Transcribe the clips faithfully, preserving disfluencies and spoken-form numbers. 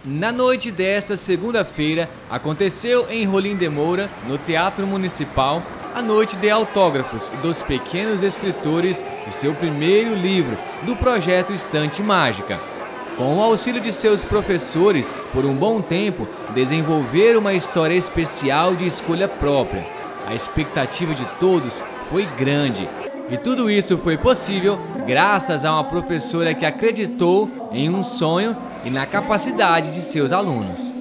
Na noite desta segunda-feira, aconteceu em Rolim de Moura, no Teatro Municipal, a noite de autógrafos dos pequenos escritores de seu primeiro livro, do projeto Estante Mágica. Com o auxílio de seus professores, por um bom tempo, desenvolveram uma história especial de escolha própria. A expectativa de todos foi grande. E tudo isso foi possível graças a uma professora que acreditou em um sonho e na capacidade de seus alunos.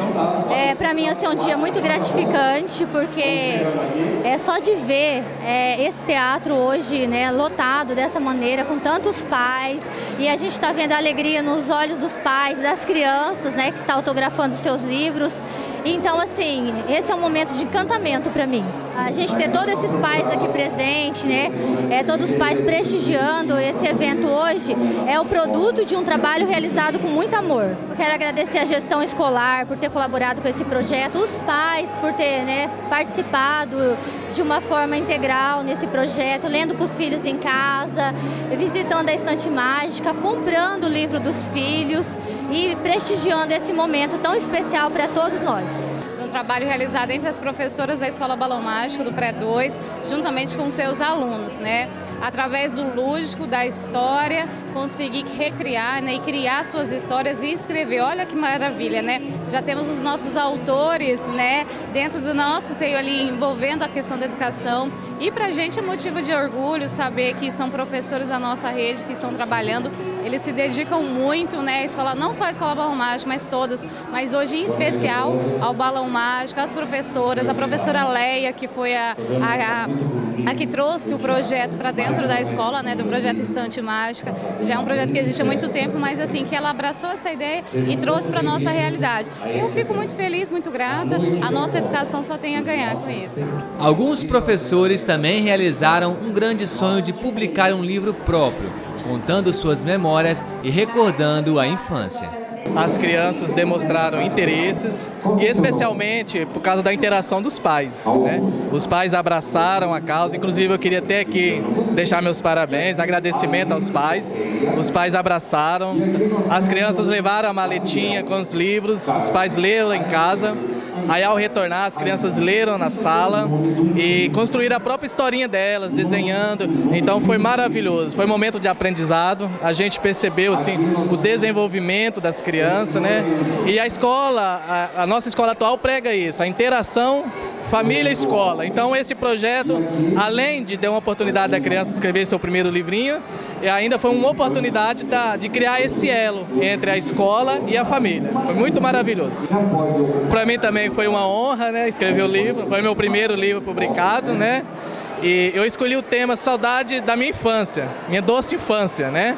É, para mim, assim, é um dia muito gratificante, porque é só de ver é, esse teatro hoje, né, lotado dessa maneira, com tantos pais, e a gente está vendo a alegria nos olhos dos pais, das crianças, né, que estão autografando seus livros. Então, assim, esse é um momento de encantamento para mim. A gente ter todos esses pais aqui presentes, né, é, todos os pais prestigiando esse evento hoje, é o produto de um trabalho realizado com muito amor. Eu quero agradecer a gestão escolar por ter colaborado com esse projeto, os pais por ter, né, participado de uma forma integral nesse projeto, lendo para os filhos em casa, visitando a Estante Mágica, comprando o livro dos filhos e prestigiando esse momento tão especial para todos nós. Um trabalho realizado entre as professoras da Escola Balão Mágico do Pré dois, juntamente com seus alunos, né? Através do lúdico, da história, conseguir recriar, né, e criar suas histórias e escrever. Olha que maravilha, né? Já temos os nossos autores, né, dentro do nosso seio ali, envolvendo a questão da educação. E para a gente é motivo de orgulho saber que são professores da nossa rede que estão trabalhando. Eles se dedicam muito, né, a escola, não só a Escola Balão Mágico, mas todas, mas hoje em especial ao Balão Mágico, as professoras, a professora Leia, que foi a, a, a, a que trouxe o projeto para dentro da escola, né, do projeto Estante Mágica. Já é um projeto que existe há muito tempo, mas assim, que ela abraçou essa ideia e trouxe para a nossa realidade. Eu fico muito feliz, muito grata, a nossa educação só tem a ganhar com isso. Alguns professores também realizaram um grande sonho de publicar um livro próprio, contando suas memórias e recordando a infância. As crianças demonstraram interesses e especialmente por causa da interação dos pais, né? Os pais abraçaram a causa, inclusive eu queria até aqui deixar meus parabéns, agradecimento aos pais. Os pais abraçaram, as crianças levaram a maletinha com os livros, os pais leram em casa. Aí, ao retornar, as crianças leram na sala e construíram a própria historinha delas, desenhando. Então, foi maravilhoso. Foi um momento de aprendizado. A gente percebeu, assim, o desenvolvimento das crianças, né? E a escola, a, a nossa escola atual prega isso, a interação família-escola. Então, esse projeto, além de ter uma oportunidade da criança escrever seu primeiro livrinho, ainda foi uma oportunidade da, de criar esse elo entre a escola e a família. Foi muito maravilhoso. Para mim também foi uma honra, né, escrever o livro. Foi meu primeiro livro publicado, né? E eu escolhi o tema Saudade da minha infância, minha doce infância, né?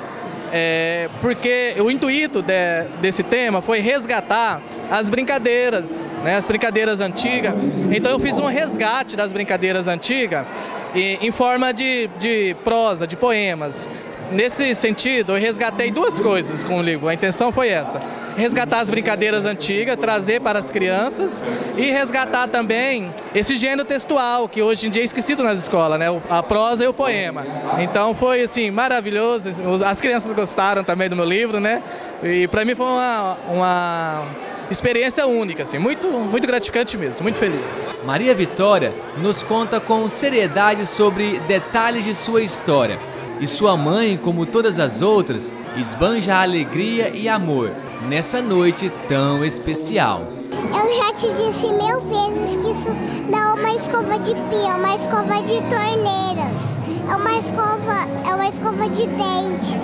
É, porque o intuito de, desse tema foi resgatar as brincadeiras, né, as brincadeiras antigas. Então eu fiz um resgate das brincadeiras antigas e, em forma de, de prosa, de poemas. Nesse sentido, eu resgatei duas coisas com o livro, a intenção foi essa: resgatar as brincadeiras antigas, trazer para as crianças e resgatar também esse gênero textual que hoje em dia é esquecido nas escolas, né? A prosa e o poema. Então foi assim, maravilhoso, as crianças gostaram também do meu livro, né? E para mim foi uma, uma experiência única, assim, muito, muito gratificante mesmo, muito feliz. Maria Vitória nos conta com seriedade sobre detalhes de sua história. E sua mãe, como todas as outras, esbanja alegria e amor nessa noite tão especial. Eu já te disse mil vezes que isso não é uma escova de pia, é uma escova de torneiras. É uma escova, é uma escova de dentes.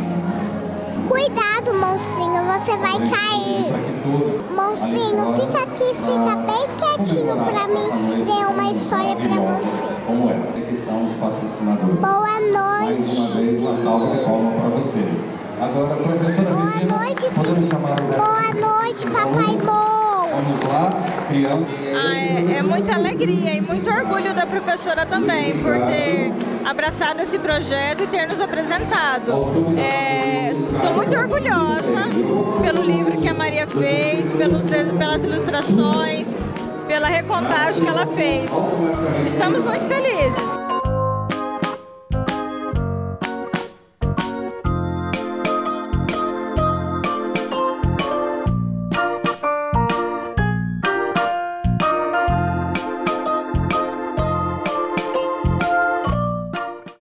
Cuidado, monstrinho, você vai cair. Monstrinho, fica aqui, fica bem quietinho pra mim ter uma história pra você. Como é? Que são os patrocinadores. Boa noite. Uma salva de palmas para vocês. Agora, professora Boa Regina, noite, podemos chamar o Boa noite, papai Mons. Vamos lá, criança. Ah, é, é muita alegria e muito orgulho da professora também por ter abraçado esse projeto e ter nos apresentado. Estou muito orgulhosa pelo livro que a Maria fez, pelos, pelas ilustrações, pela recontagem que ela fez. Estamos muito felizes.